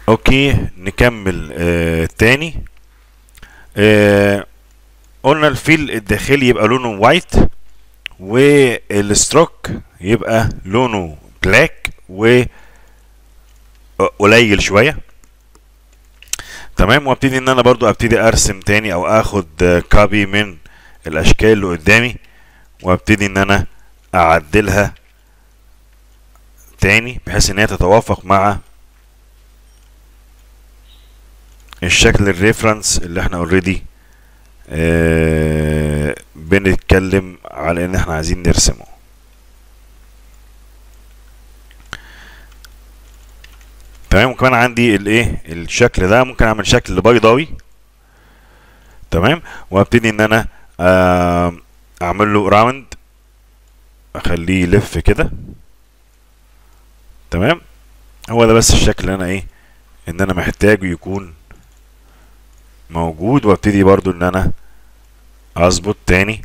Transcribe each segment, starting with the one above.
اوكي نكمل تاني. قلنا الفيل الداخلي يبقى لونه وايت، والستروك يبقى لونه بلاك وقليل شويه. تمام. وابتدي ان انا برضو ابتدي ارسم تاني او اخد كوبي من الاشكال اللي قدامي، وابتدي ان انا اعدلها تاني بحيث ان هي تتوافق مع الشكل الريفرنس اللي احنا اوريدي بنتكلم على ان احنا عايزين نرسمه. تمام. وكمان عندي الايه الشكل ده ممكن اعمل شكل بيضاوي. تمام. وابتدي ان انا اعمل له راوند، اخليه يلف كده. تمام. هو ده بس الشكل اللي انا ان انا محتاجه يكون موجود. وابتدي برضو ان انا اظبط تاني،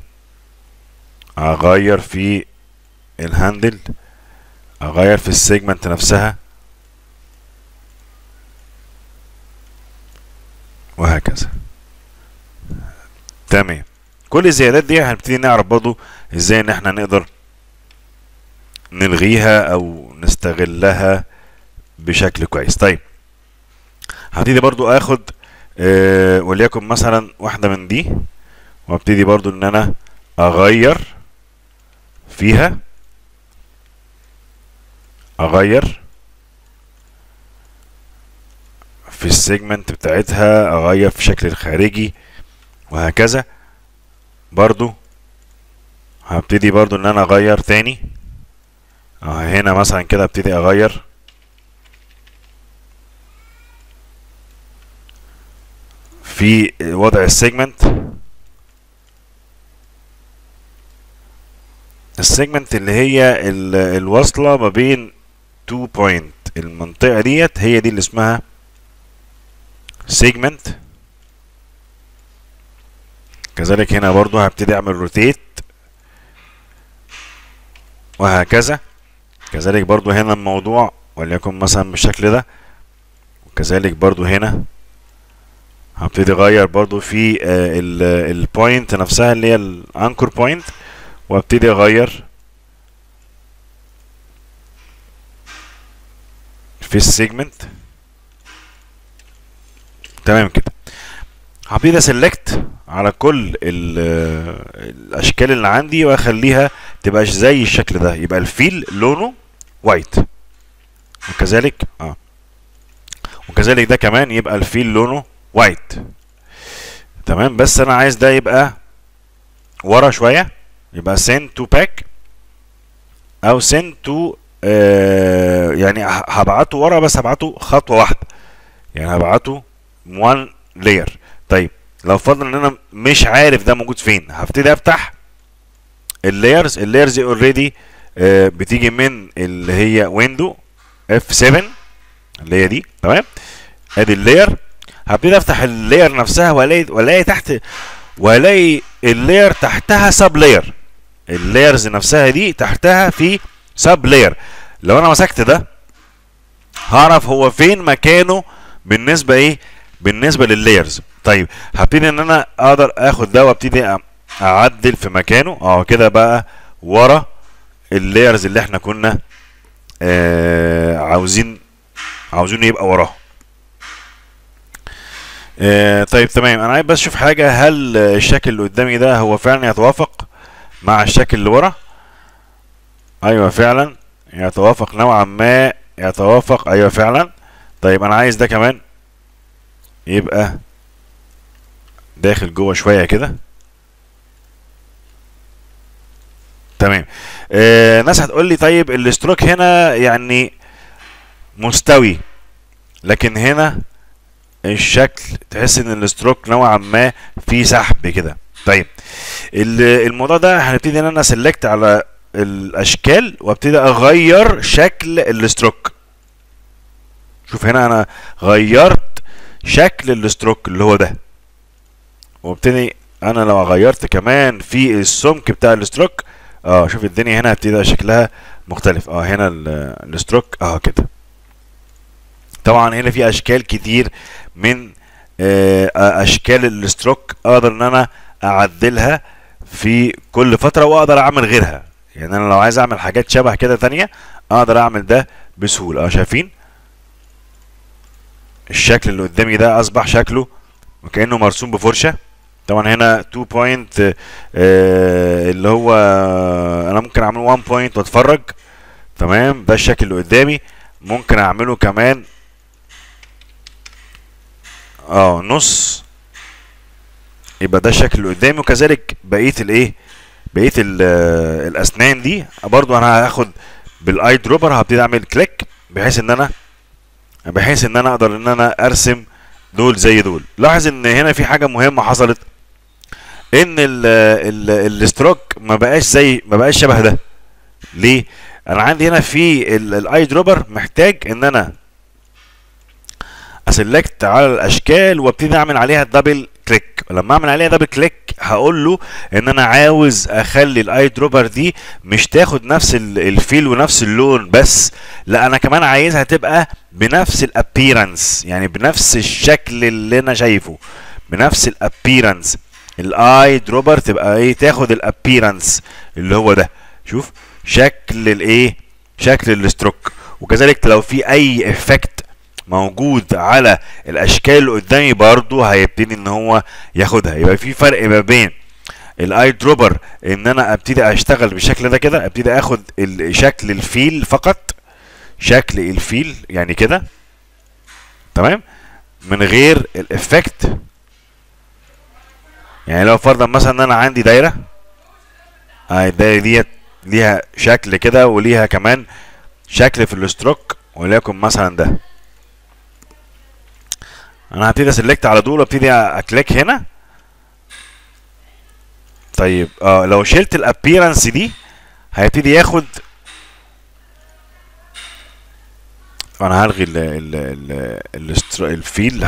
اغير في الهاندل، اغير في السيجمنت نفسها، وهكذا. تمام. كل الزيادات دي هنبتدي نعرف برضو ازاي ان احنا نقدر نلغيها او نستغلها بشكل كويس. طيب هبتدي برضو اخد وليكن مثلا واحدة من دي، وابتدي برضو ان انا اغير فيها، اغير في السيجمنت بتاعتها، اغير في الشكل الخارجي، وهكذا. برضو هبتدي برضو ان انا اغير تاني. هنا مثلا كده ابتدي اغير في وضع السيجمنت اللي هي الواصلة ما بين 2 بوينت. المنطقة ديت هي دي اللي اسمها سيجمنت. كذلك هنا برضو هبتدي اعمل روتيت، وهكذا. كذلك برضو هنا الموضوع وليكن مثلا بالشكل ده، وكذلك برضو هنا هبتدي اغير برضو في البوينت نفسها اللي هي الانكر بوينت، وابتدي اغير في السيجمنت. تمام كده. هبتدي اسلكت على كل الاشكال اللي عندي واخليها تبقى زي الشكل ده، يبقى الفيل لونه وايت، وكذلك وكذلك ده كمان يبقى الفيل لونه وايت. تمام. بس انا عايز ده يبقى ورا شويه، يبقى send to back او send to يعني هبعته ورا، بس هبعته خطوه واحده، يعني هبعته one layer. طيب لو فرضنا ان انا مش عارف ده موجود فين، هبتدي افتح اللايرز اوريدي بتيجي من اللي هي ويندو F7 اللي هي دي. تمام. ادي اللاير. هبتدي افتح اللاير نفسها، والاقي تحت، والاقي اللاير تحتها سب لاير. اللايرز نفسها دي تحتها في سب لاير. لو انا مسكت ده هعرف هو فين مكانه بالنسبه لللايرز. طيب هبتدي ان انا اقدر اخد ده وابتدي اعدل في مكانه كده بقى ورا اللايرز اللي احنا كنا عاوزين يبقى وراه. طيب تمام. انا عايز بس اشوف حاجه، هل الشكل اللي قدامي ده هو فعلا يتوافق مع الشكل اللي ورا؟ ايوه فعلا يتوافق نوعا ما، يتوافق. ايوه فعلا. طيب انا عايز ده كمان يبقى داخل جوه شويه كده. تمام. ناس هتقول لي طيب الاستروك هنا يعني مستوي، لكن هنا الشكل تحس ان الاستروك نوعا ما فيه سحب كده. طيب الموضوع ده هنبتدي ان انا سلكت على الاشكال وابتدي اغير شكل الاستروك. شوف هنا انا غيرت شكل الاستروك اللي هو ده، وابتدي انا لو غيرت كمان في السمك بتاع الاستروك شوف الدنيا هنا هتبتدي شكلها مختلف. هنا الاستروك كده. طبعا هنا في اشكال كتير من اشكال الستروك اقدر ان انا اعدلها في كل فتره، واقدر اعمل غيرها. يعني انا لو عايز اعمل حاجات شبه كده تانية اقدر اعمل ده بسهوله. شايفين الشكل اللي قدامي ده اصبح شكله وكانه مرسوم بفرشه. طبعا هنا 2 بوينت اللي هو انا ممكن اعمله 1 بوينت واتفرج. تمام، ده الشكل اللي قدامي. ممكن اعمله كمان نص، يبقى ده الشكل اللي قدامي. وكذلك بقيه الايه، بقيه الاسنان دي برضو انا هاخد بالاي دروبر، هبتدي اعمل كليك بحيث ان انا اقدر ان انا ارسم دول زي دول. لاحظ ان هنا في حاجه مهمه حصلت، ان الستروك ما بقاش شبه ده. ليه؟ انا عندي هنا في الاي دروبر محتاج ان انا اسلكت على الاشكال وابتدي اعمل عليها دبل كليك. لما اعمل عليها دبل كليك هقول له ان انا عاوز اخلي الاي دروبر دي مش تاخد نفس الفيل ونفس اللون بس، لا انا كمان عايزها تبقى بنفس الابيرنس، يعني بنفس الشكل اللي انا شايفه، بنفس الابيرنس. الاي دروبر تبقى ايه، تاخد الابيرنس اللي هو ده. شوف شكل الايه، شكل الستروك. وكذلك لو في اي افكت موجود على الاشكال اللي قدامي برضو هيبتدي ان هو ياخدها. يبقى في فرق ما بين الاي دروبر ان انا ابتدي اشتغل بالشكل ده كده، ابتدي اخد شكل الفيل فقط، شكل الفيل يعني كده، تمام، من غير الافكت. يعني لو فرضا مثلا ان انا عندي دايره، الدايره ديت ليها شكل كده وليها كمان شكل في الستروك، وليكن مثلا ده، انا هبتدي اسلكت على دول وابتدي اكليك هنا. طيب لو شلت الابيرنس دي هيبتدي ياخد، انا هلغي الفيل،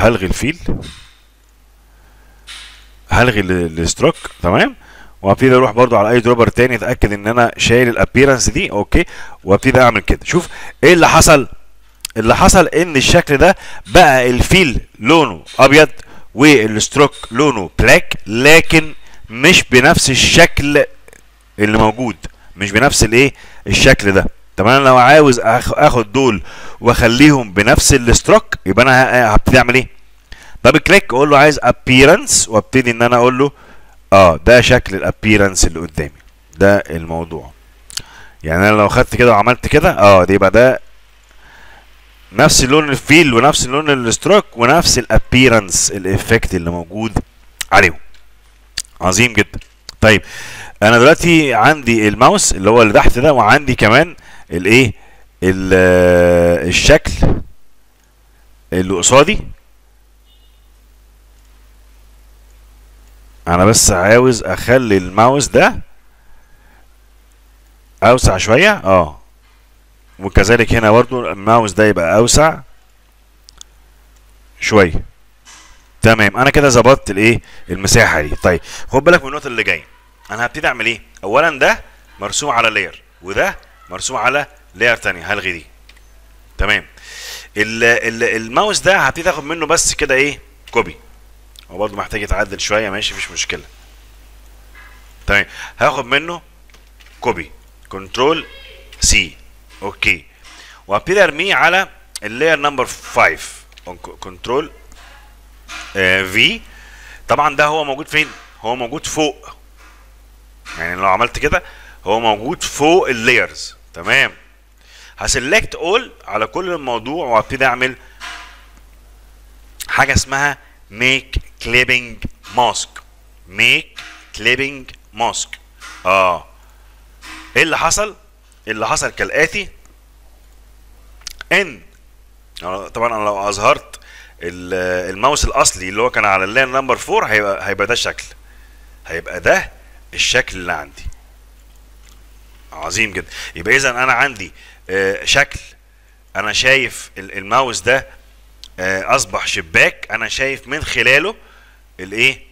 هلغي الستروك، تمام. وابتدي اروح برضو على اي دروبر تاني اتاكد ان انا شايل الابيرنس دي، اوكي، وابتدي اعمل كده. شوف ايه اللي حصل. اللي حصل ان الشكل ده بقى الفيل لونه ابيض والستروك لونه بلاك، لكن مش بنفس الشكل اللي موجود، مش بنفس الايه، الشكل ده. طب انا لو عاوز اخد دول واخليهم بنفس الستروك، يبقى انا هبتدي اعمل ايه، دبل كليك، اقول له عايز ابيرنس، وابتدي ان انا اقول له ده شكل الابيرنس اللي قدامي، ده الموضوع. يعني انا لو خدت كده وعملت كده دي يبقى ده نفس لون الفيل ونفس لون الستروك ونفس الابيرنس، الافكت اللي موجود عليهم. عظيم جدا. طيب انا دلوقتي عندي الماوس اللي هو اللي تحت ده، وعندي كمان الايه، الشكل اللي قصادي. انا بس عاوز اخلي الماوس ده اوسع شويه، وكذلك هنا برضو الماوس ده يبقى اوسع شويه. تمام، انا كده ظبطت الايه، المساحه دي. طيب خد بالك من النقطه اللي جايه. انا هبتدي اعمل ايه؟ اولا ده مرسوم على لاير، وده مرسوم على لاير تانية، هلغي دي. تمام. الماوس ده هبتدي اخد منه بس كده ايه، كوبي. هو برضه محتاج يتعدل شويه، ماشي، مفيش مشكله. تمام، هاخد منه كوبي، كنترول سي، اوكي، وهبتدي ارميه على اللاير نمبر 5، كنترول في. طبعا ده هو موجود فين؟ هو موجود فوق، يعني لو عملت كده هو موجود فوق اللايرز. تمام، هسلكت اول على كل الموضوع، وهبتدي اعمل حاجه اسمها ميك كليبنج ماسك. ميك كليبنج ماسك. ايه اللي حصل؟ اللي حصل كالاتي، ان طبعا انا لو اظهرت الماوس الاصلي اللي هو كان على اللاين نمبر 4 هيبقى ده الشكل، هيبقى ده الشكل اللي عندي. عظيم جدا. يبقى اذا انا عندي شكل، انا شايف الماوس ده اصبح شباك، انا شايف من خلاله الايه،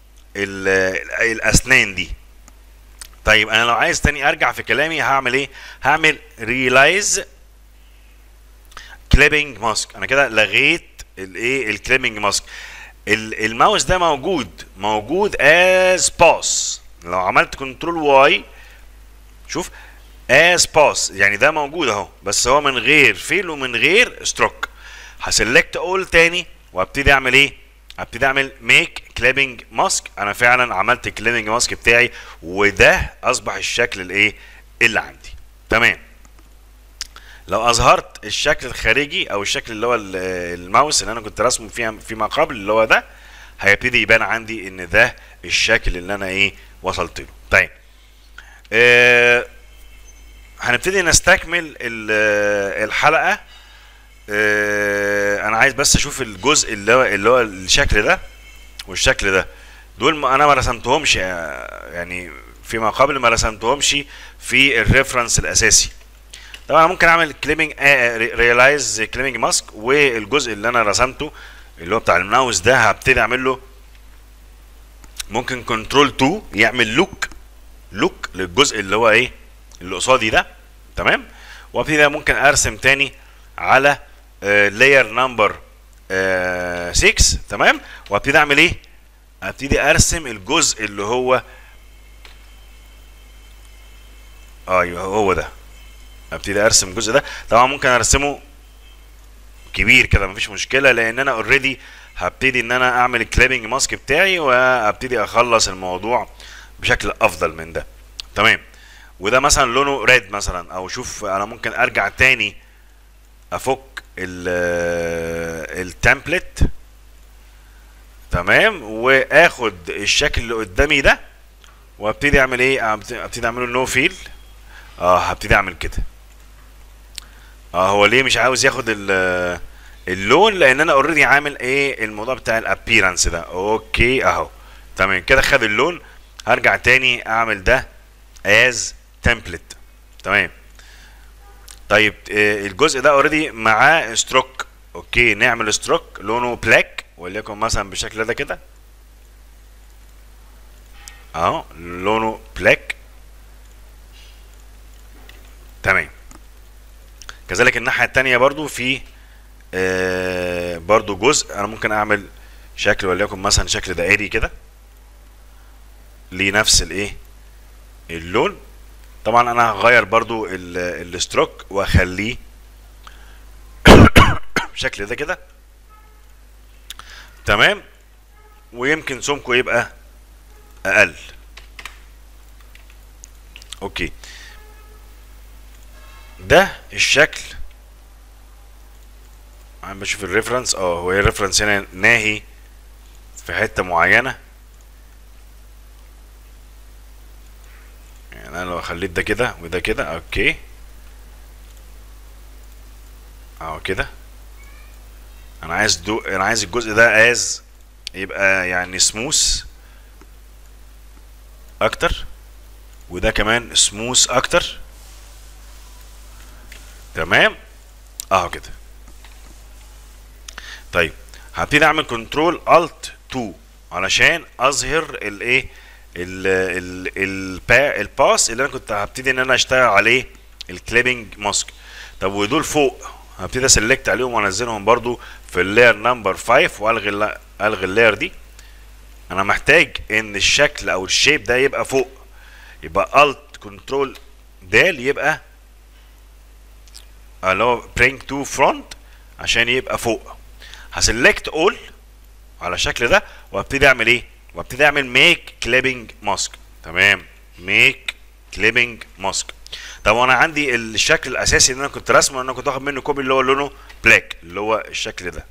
الاسنان دي. طيب انا لو عايز تاني ارجع في كلامي هعمل ايه؟ هعمل ريلايز كليبنج ماسك. انا كده لغيت الايه الكليبنج ماسك. الماوس ده موجود از باس. لو عملت كنترول واي شوف از باس، يعني ده موجود اهو، بس هو من غير فيل ومن غير ستروك. هسلكت اول تاني وابتدي اعمل ايه؟ ابتدي اعمل ميك كليبنج ماسك. انا فعلا عملت الكليبنج ماسك بتاعي، وده اصبح الشكل الايه اللي عندي. تمام. لو اظهرت الشكل الخارجي او الشكل اللي هو الماوس اللي انا كنت راسمه فيما قبل اللي هو ده، هيبتدي يبان عندي ان ده الشكل اللي انا ايه وصلت له. طيب هنبتدي نستكمل الحلقه. انا عايز بس اشوف الجزء اللي هو الشكل ده والشكل ده، دول انا ما رسمتهمش يعني فيما قبل، ما رسمتهمش في الريفرنس الاساسي. طبعا انا ممكن اعمل كليبنج ريلايز كليبنج ماسك، والجزء اللي انا رسمته اللي هو بتاع الماوس ده هبتدي اعمل له ممكن كنترول 2 يعمل لوك للجزء اللي هو ايه اللي قصادي ده. تمام. وابتدي ممكن ارسم تاني على لاير نمبر 6. تمام. وابتدي اعمل ايه؟ ابتدي ارسم الجزء اللي هو ايوه هو ده. ابتدي ارسم الجزء ده. طبعا ممكن ارسمه كبير كده مفيش مشكله، لان انا اوريدي هبتدي ان انا اعمل الكليبنج ماسك بتاعي وابتدي اخلص الموضوع بشكل افضل من ده. تمام. وده مثلا لونه ريد مثلا، او شوف انا ممكن ارجع تاني افك التمبلت. تمام. واخد الشكل اللي قدامي ده وابتدي اعمل ايه؟ ابتدي اعمله نو فيل. هبتدي اعمل كده. هو ليه مش عاوز ياخد اللون؟ لان انا اوريدي عامل ايه الموضوع بتاع الابيرنس ده. اوكي اهو. تمام كده خد اللون. هرجع تاني اعمل ده از تمبلت. تمام. طيب الجزء ده اوريدي معاه ستروك. اوكي نعمل ستروك لونه بلاك وليكن مثلا بالشكل ده كده اهو لونه بلاك. تمام. كذلك الناحيه التانيه برضو في برضو جزء انا ممكن اعمل شكل وليكن مثلا شكل دائري كده لنفس الايه اللون. طبعا انا هغير برضو الستروك واخليه بالشكل ده كده. تمام. ويمكن سمكه يبقى اقل. اوكي ده الشكل. عم بشوف الريفرنس. هو الريفرنس هنا ناهي في حته معينه، يعني انا لو خليت ده كده وده كده اوكي اهو كده. انا عايز الجزء ده از يبقى يعني سموث اكتر، وده كمان سموث اكتر. تمام اهو كده. طيب هبتدي اعمل كنترول الت 2 علشان اظهر الايه الباس اللي انا كنت هبتدي ان انا اشتغل عليه الكليبنج ماسك. طب ودول فوق هبتدي اسلكت عليهم وانزلهم برضو في اللاير نمبر 5 والغي اللاير دي. انا محتاج ان الشكل او الشيب ده يبقى فوق، يبقى الت كنترول دال يبقى اللي هو برينج تو فرونت عشان يبقى فوق. هسلكت اول على الشكل ده وابتدي اعمل ايه؟ وابتدي اعمل ميك كليبنج ماسك. تمام. ميك كليبنج ماسك. طب انا عندي الشكل الاساسي اللي انا كنت راسمه، انا كنت واخد منه كوبي اللي هو لونه بلاك اللي هو الشكل ده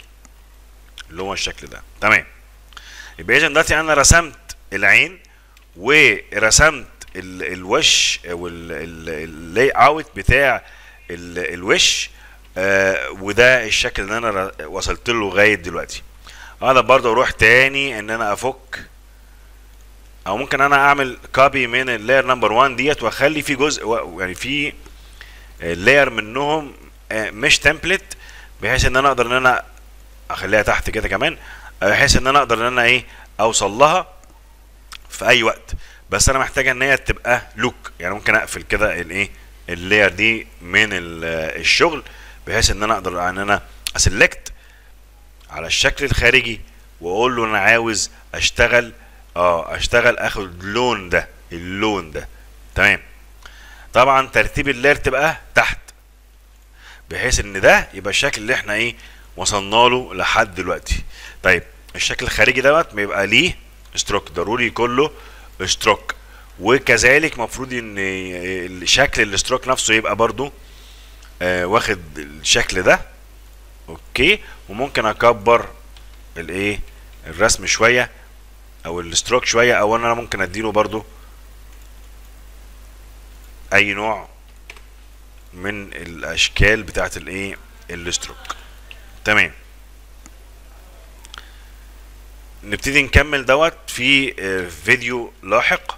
تمام. يبقى اذا دلوقتي انا رسمت العين ورسمت الوش او اللاي اوت بتاع الوش. وده الشكل اللي انا وصلت له لغايه دلوقتي. اقدر برضه اروح تاني ان انا افك، او ممكن انا اعمل كوبي من اللاير نمبر 1 ديت واخلي في جزء يعني في لاير منهم مش تمبلت، بحيث ان انا اقدر ان انا اخليها تحت كده كمان، بحيث ان انا اقدر ان انا ايه اوصل لها في اي وقت. بس انا محتاجه ان هي تبقى لوك، يعني ممكن اقفل كده الايه اللاير دي من الشغل بحيث ان انا اقدر ان انا اسلكت على الشكل الخارجي واقول له انا عاوز اشتغل اخد اللون ده. تمام. طبعا ترتيب اللاير تبقى تحت، بحيث ان ده يبقى الشكل اللي احنا ايه وصلنا له لحد دلوقتي. طيب الشكل الخارجي دوت ما يبقى ليه ستروك، ضروري كله ستروك، وكذلك مفروض ان شكل الستروك نفسه يبقى برضو واخد الشكل ده. اوكي. وممكن اكبر الايه الرسم شويه او الستروك شويه، او انا ممكن اديله برضو اي نوع من الاشكال بتاعت الايه الستروك. تمام. نبتدي نكمل دوت في فيديو لاحق.